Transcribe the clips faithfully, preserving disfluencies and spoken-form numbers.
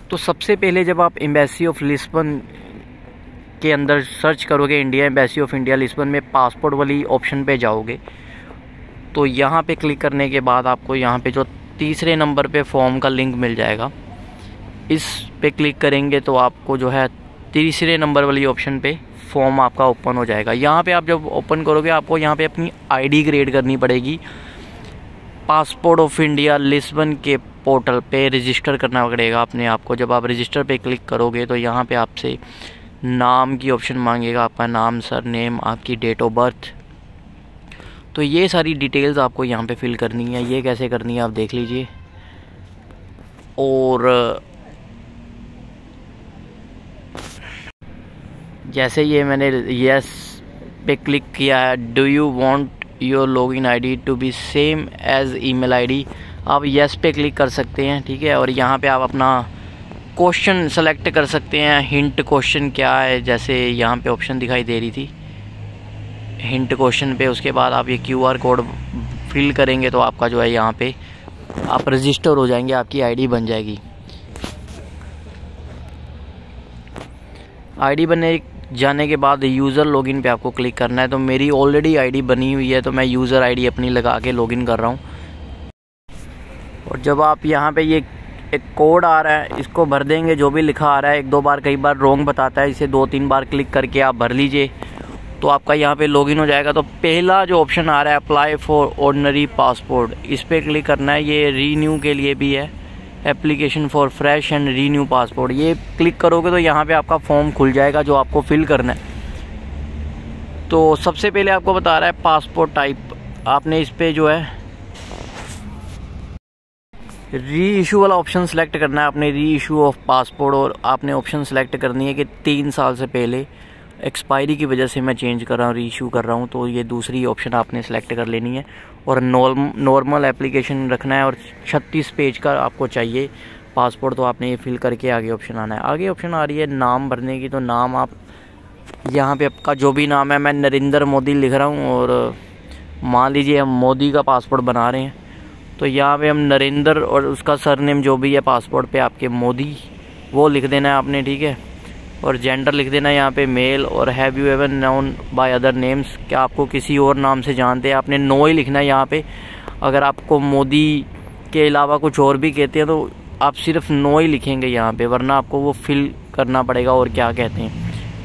तो सबसे पहले जब आप एम्बेसी ऑफ लिस्बन के अंदर सर्च करोगे, India embassy of India Lisbon में पासपोर्ट वाली ऑप्शन पे जाओगे, तो यहाँ पे क्लिक करने के बाद आपको यहाँ पे जो तीसरे नंबर पे फॉर्म का लिंक मिल जाएगा, इस पे क्लिक करेंगे तो आपको जो है तीसरे नंबर वाली ऑप्शन पे फॉर्म आपका ओपन हो जाएगा। यहाँ पे आप जब ओपन करोगे आपको यहाँ पे अपनी आईडी क्रिएट करनी पड़ेगी। पासपोर्ट ऑफ इंडिया लिस्बन के पोर्टल पे रजिस्टर करना पड़ेगा अपने आप को। जब आप रजिस्टर पे क्लिक करोगे तो यहाँ पे आपसे नाम की ऑप्शन मांगेगा, आपका नाम, सर नेम, आपकी डेट ऑफ बर्थ। तो ये सारी डिटेल्स आपको यहाँ पे फिल करनी है। ये कैसे करनी है आप देख लीजिए। और जैसे ये मैंने यस पे क्लिक किया है, do you want your login ID to be same as email ID, आप यस पे क्लिक कर सकते हैं, ठीक है। और यहाँ पे आप अपना क्वेश्चन सेलेक्ट कर सकते हैं। हिंट क्वेश्चन क्या है, जैसे यहाँ पे ऑप्शन दिखाई दे रही थी हिंट क्वेश्चन पे। उसके बाद आप ये क्यू आर कोड फिल करेंगे तो आपका जो है यहाँ पे आप रजिस्टर हो जाएंगे, आपकी आईडी बन जाएगी। आईडी बनने जाने के बाद यूज़र लॉगिन पे आपको क्लिक करना है। तो मेरी ऑलरेडी आईडी बनी हुई है तो मैं यूज़र आईडी अपनी लगा के लॉगिन कर रहा हूँ। और जब आप यहाँ पे ये एक कोड आ रहा है, इसको भर देंगे। जो भी लिखा आ रहा है, एक दो बार कई बार रॉन्ग बताता है, इसे दो तीन बार क्लिक करके आप भर लीजिए तो आपका यहाँ पे लॉगिन हो जाएगा। तो पहला जो ऑप्शन आ रहा है अप्लाई फॉर ऑर्डिनरी पासपोर्ट, इस पर क्लिक करना है। ये रीन्यू के लिए भी है, application for fresh and renew passport. ये क्लिक करोगे तो यहाँ पे आपका फॉर्म खुल जाएगा जो आपको फिल करना है। तो सबसे पहले आपको बता रहा है पासपोर्ट टाइप, आपने इस पे जो है री इशू वाला ऑप्शन सेलेक्ट करना है। आपने री इशू ऑफ पासपोर्ट और आपने ऑप्शन सेलेक्ट करनी है कि तीन साल से पहले, एक्सपायरी की वजह से मैं चेंज कर रहा हूँ, री इशू कर रहा हूँ, तो ये दूसरी ऑप्शन आपने सेलेक्ट कर लेनी है। और नॉर्मल एप्लीकेशन रखना है और छत्तीस पेज का आपको चाहिए पासपोर्ट, तो आपने ये फिल करके आगे ऑप्शन आना है। आगे ऑप्शन आ रही है नाम भरने की, तो नाम आप यहाँ पे आपका जो भी नाम है, मैं नरेंद्र मोदी लिख रहा हूँ और मान लीजिए हम मोदी का पासपोर्ट बना रहे हैं तो यहाँ पे हम नरेंद्र और उसका सरनेम जो भी है पासपोर्ट पे आपके मोदी, वो लिख देना है आपने, ठीक है। और जेंडर लिख देना है यहाँ पे मेल। और have you ever known by other names, क्या आपको किसी और नाम से जानते हैं, आपने नो ही लिखना है यहाँ पे। अगर आपको मोदी के अलावा कुछ और भी कहते हैं तो आप सिर्फ नो ही लिखेंगे यहाँ पे, वरना आपको वो फिल करना पड़ेगा और क्या कहते हैं।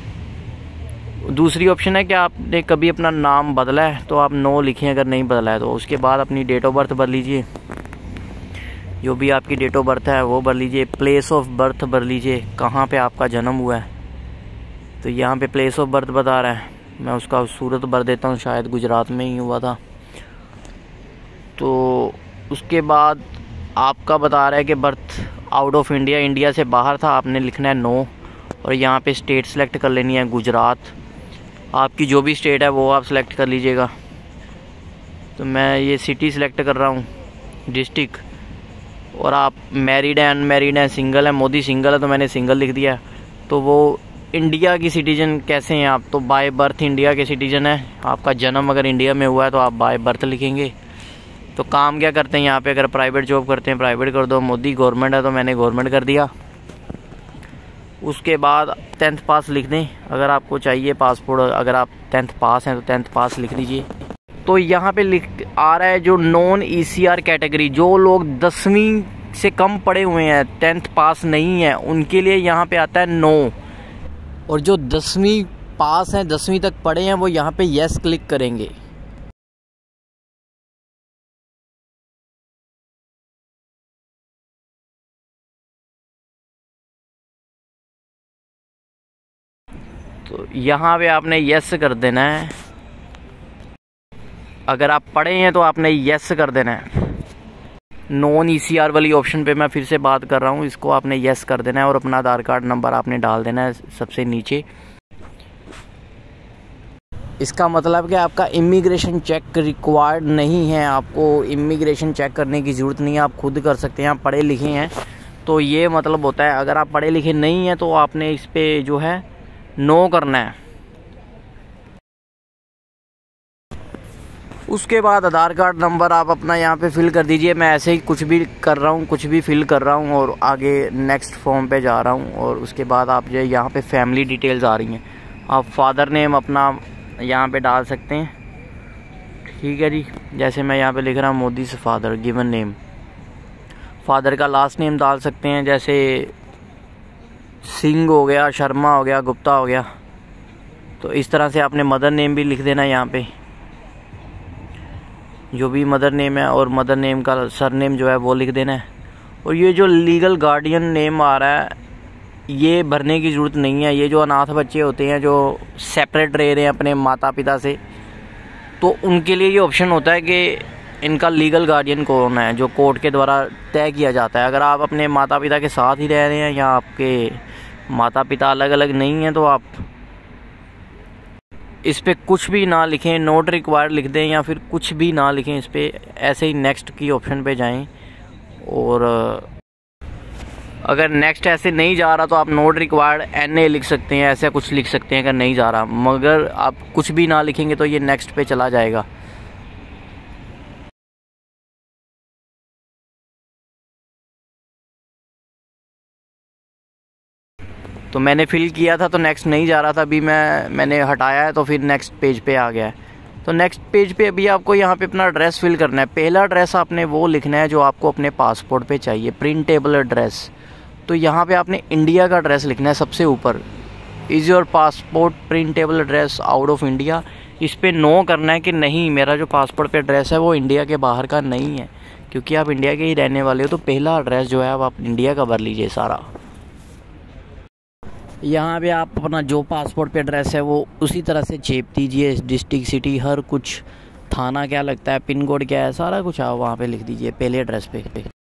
दूसरी ऑप्शन है कि आपने कभी अपना नाम बदला है तो आप नो लिखें, अगर नहीं बदला है तो। उसके बाद अपनी डेट ऑफ बर्थ भर लीजिए, जो भी आपकी डेट ऑफ बर्थ है वो भर लीजिए। प्लेस ऑफ बर्थ भर लीजिए, कहाँ पे आपका जन्म हुआ है। तो यहाँ पे प्लेस ऑफ बर्थ बता रहा है, मैं उसका सूरत भर देता हूँ, शायद गुजरात में ही हुआ था। तो उसके बाद आपका बता रहा है कि birth out of India, India से बाहर था, आपने लिखना है नो। और यहाँ पे स्टेट सेलेक्ट कर लेनी है गुजरात, आपकी जो भी स्टेट है वो आप सेलेक्ट कर लीजिएगा। तो मैं ये सिटी सेलेक्ट कर रहा हूँ, डिस्ट्रिक्ट। और आप मैरिड है, अनमैरिड है, सिंगल है, मोदी सिंगल है तो मैंने सिंगल लिख दिया। तो वो इंडिया की सिटीजन कैसे हैं आप, तो बाय बर्थ इंडिया के सिटीजन है। आपका जन्म अगर इंडिया में हुआ है तो आप बाय बर्थ लिखेंगे। तो काम क्या करते हैं यहाँ पे, अगर प्राइवेट जॉब करते हैं प्राइवेट कर दो, मोदी गवर्नमेंट है तो मैंने गवर्नमेंट कर दिया। उसके बाद टेंथ पास लिख दें अगर आपको चाहिए पासपोर्ट, अगर आप टेंथ पास हैं तो टेंथ पास लिख दीजिए। तो यहाँ पे लिख आ रहा है जो non E C R category, जो लोग दसवीं से कम पढ़े हुए हैं, टेंथ पास नहीं है, उनके लिए यहाँ पे आता है नो। और जो दसवीं पास हैं, दसवीं तक पढ़े हैं, वो यहाँ पे यस क्लिक करेंगे। तो यहाँ पे आपने यस कर देना है। अगर आप पढ़े हैं तो आपने यस कर देना है। नॉन ई सी आर वाली ऑप्शन पे मैं फिर से बात कर रहा हूँ, इसको आपने यस कर देना है। और अपना आधार कार्ड नंबर आपने डाल देना है सबसे नीचे। इसका मतलब कि आपका इमिग्रेशन चेक रिक्वायर्ड नहीं है, आपको इमिग्रेशन चेक करने की ज़रूरत नहीं है, आप खुद कर सकते हैं। आप पढ़े लिखे हैं तो ये मतलब होता है। अगर आप पढ़े लिखे नहीं हैं तो आपने इस पे जो है नो करना है। उसके बाद आधार कार्ड नंबर आप अपना यहाँ पे फिल कर दीजिए। मैं ऐसे ही कुछ भी कर रहा हूँ, कुछ भी फिल कर रहा हूँ और आगे नेक्स्ट फॉर्म पे जा रहा हूँ। और उसके बाद आप जो यहाँ पे फैमिली डिटेल्स आ रही हैं, आप फादर नेम अपना यहाँ पे डाल सकते हैं, ठीक है जी। जैसे मैं यहाँ पे लिख रहा हूँ मोदी से फादर, गिवन नेम, फादर का लास्ट नेम डाल सकते हैं, जैसे सिंह हो गया, शर्मा हो गया, गुप्ता हो गया। तो इस तरह से आपने मदर नेम भी लिख देना यहाँ पे, जो भी मदर नेम है, और मदर नेम का सर नेम जो है वो लिख देना है। और ये जो लीगल गार्डियन नेम आ रहा है ये भरने की ज़रूरत नहीं है। ये जो अनाथ बच्चे होते हैं जो सेपरेट रह रहे हैं अपने माता पिता से, तो उनके लिए ये ऑप्शन होता है कि इनका लीगल गार्डियन कौन है, जो कोर्ट के द्वारा तय किया जाता है। अगर आप अपने माता पिता के साथ ही रह रहे हैं या आपके माता पिता अलग अलग नहीं हैं, तो आप इस पर कुछ भी ना लिखें, नोट रिक्वायर्ड लिख दें, या फिर कुछ भी ना लिखें इस पर, ऐसे ही नेक्स्ट की ऑप्शन पे जाएं। और अगर नेक्स्ट ऐसे नहीं जा रहा तो आप नोट रिक्वायर्ड एन ए लिख सकते हैं, ऐसा कुछ लिख सकते हैं अगर नहीं जा रहा। मगर आप कुछ भी ना लिखेंगे तो ये नेक्स्ट पे चला जाएगा। तो मैंने फिल किया था तो नेक्स्ट नहीं जा रहा था, अभी मैं मैंने हटाया है तो फिर नेक्स्ट पेज पे आ गया है। तो नेक्स्ट पेज पे अभी आपको यहाँ पे अपना एड्रेस फिल करना है। पहला एड्रेस आपने वो लिखना है जो आपको अपने पासपोर्ट पे चाहिए, प्रिंटेबल एड्रेस। तो यहाँ पे आपने इंडिया का एड्रेस लिखना है सबसे ऊपर, is your passport printable address out of India. इस पर नो करना है कि नहीं, मेरा जो पासपोर्ट पे एड्रेस है वो इंडिया के बाहर का नहीं है, क्योंकि आप इंडिया के ही रहने वाले हो। तो पहला एड्रेस जो है अब आप इंडिया का भर लीजिए सारा। यहाँ पे आप अपना जो पासपोर्ट पे एड्रेस है वो उसी तरह से चेप दीजिए, डिस्ट्रिक्ट, सिटी, हर कुछ, थाना क्या लगता है, पिन कोड क्या है, सारा कुछ आप वहाँ पे लिख दीजिए पहले एड्रेस पे।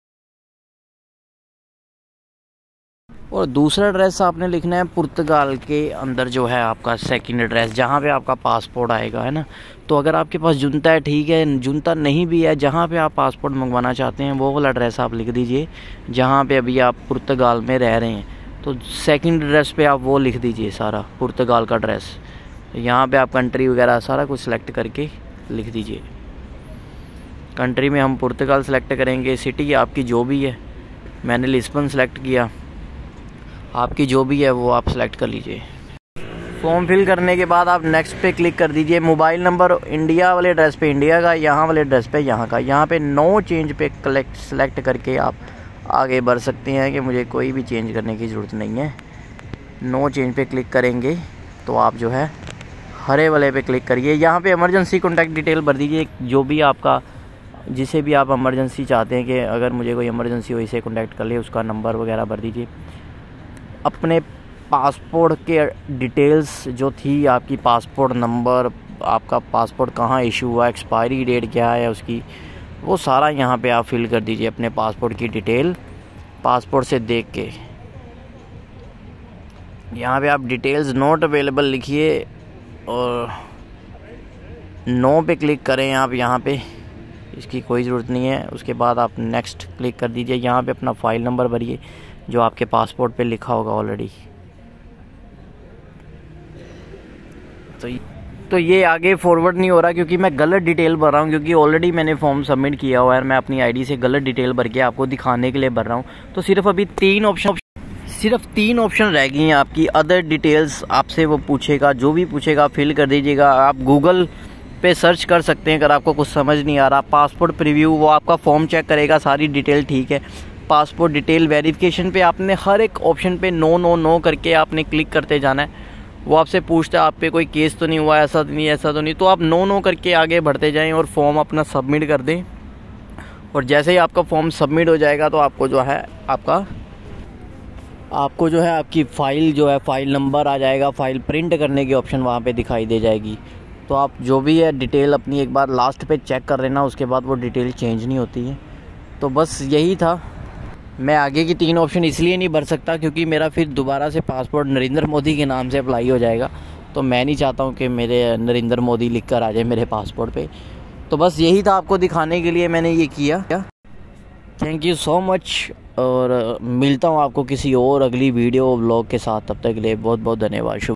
और दूसरा एड्रेस आपने लिखना है पुर्तगाल के अंदर जो है आपका सेकंड एड्रेस, जहाँ पे आपका पासपोर्ट आएगा, है ना। तो अगर आपके पास जुनता है ठीक है, जुनता नहीं भी है, जहाँ पे आप पासपोर्ट मंगवाना चाहते हैं वो वाला एड्रेस आप लिख दीजिए जहाँ पे अभी आप पुर्तगाल में रह रहे हैं। तो सेकंड एड्रेस पे आप वो लिख दीजिए सारा पुर्तगाल का एड्रेस। यहाँ पे आप कंट्री वगैरह सारा कुछ सेलेक्ट करके लिख दीजिए। कंट्री में हम पुर्तगाल सेलेक्ट करेंगे, सिटी आपकी जो भी है, मैंने लिस्बन सेलेक्ट किया, आपकी जो भी है वो आप सेलेक्ट कर लीजिए। फॉर्म फिल करने के बाद आप नेक्स्ट पे क्लिक कर दीजिए। मोबाइल नंबर इंडिया वाले एड्रेस पे इंडिया का, यहाँ वाले एड्रेस पे यहाँ का। यहाँ पे नो चेंज पे कलेक्ट सेलेक्ट करके आप आगे बढ़ सकते हैं कि मुझे कोई भी चेंज करने की ज़रूरत नहीं है। नो चेंज पे क्लिक करेंगे तो आप जो है हरे वाले पे क्लिक करिए। यहाँ पे इमरजेंसी कॉन्टैक्ट डिटेल भर दीजिए, जो भी आपका, जिसे भी आप इमरजेंसी चाहते हैं कि अगर मुझे कोई इमरजेंसी हो इसे कॉन्टैक्ट कर ले, उसका नंबर वगैरह भर दीजिए। अपने पासपोर्ट के डिटेल्स जो थी, आपकी पासपोर्ट नंबर, आपका पासपोर्ट कहाँ इशू हुआ, एक्सपायरी डेट क्या है उसकी, वो सारा यहाँ पे आप फिल कर दीजिए अपने पासपोर्ट की डिटेल, पासपोर्ट से देख के। यहाँ पे आप डिटेल्स नॉट अवेलेबल लिखिए और नो पे क्लिक करें आप यहाँ पे, इसकी कोई ज़रूरत नहीं है। उसके बाद आप नेक्स्ट क्लिक कर दीजिए। यहाँ पे अपना फ़ाइल नंबर भरिए जो आपके पासपोर्ट पे लिखा होगा ऑलरेडी। तो तो ये आगे फॉरवर्ड नहीं हो रहा क्योंकि मैं गलत डिटेल भर रहा हूँ, क्योंकि ऑलरेडी मैंने फॉर्म सबमिट किया हुआ है। मैं अपनी आईडी से गलत डिटेल भर के आपको दिखाने के लिए भर रहा हूँ। तो सिर्फ अभी तीन ऑप्शन सिर्फ तीन ऑप्शन रह गई हैं आपकी। अदर डिटेल्स आपसे वो पूछेगा, जो भी पूछेगा फिल कर दीजिएगा। आप गूगल पे सर्च कर सकते हैं अगर आपको कुछ समझ नहीं आ रहा। पासपोर्ट प्रीव्यू, वो आपका फॉर्म चेक करेगा, सारी डिटेल ठीक है। पासपोर्ट डिटेल वेरिफिकेशन पे आपने हर एक ऑप्शन पे नो नो नो करके आपने क्लिक करते जाना है। वो आपसे पूछता है आप पे कोई केस तो नहीं हुआ, ऐसा तो नहीं, ऐसा तो नहीं, तो आप नो नो करके आगे बढ़ते जाएं और फॉर्म अपना सबमिट कर दें। और जैसे ही आपका फॉर्म सबमिट हो जाएगा तो आपको जो है आपका आपको जो है आपकी फ़ाइल जो है फ़ाइल नंबर आ जाएगा, फ़ाइल प्रिंट करने की ऑप्शन वहाँ पे दिखाई दे जाएगी। तो आप जो भी है डिटेल अपनी एक बार लास्ट पे चेक कर लेना, उसके बाद वो डिटेल चेंज नहीं होती है। तो बस यही था। मैं आगे की तीन ऑप्शन इसलिए नहीं भर सकता क्योंकि मेरा फिर दोबारा से पासपोर्ट नरेंद्र मोदी के नाम से अप्लाई हो जाएगा। तो मैं नहीं चाहता हूँ कि मेरे नरेंद्र मोदी लिख कर आ जाए मेरे पासपोर्ट पे। तो बस यही था, आपको दिखाने के लिए मैंने ये किया। थैंक यू सो मच, और मिलता हूँ आपको किसी और अगली वीडियो व्लॉग के साथ। तब तक के लिए बहुत बहुत धन्यवाद।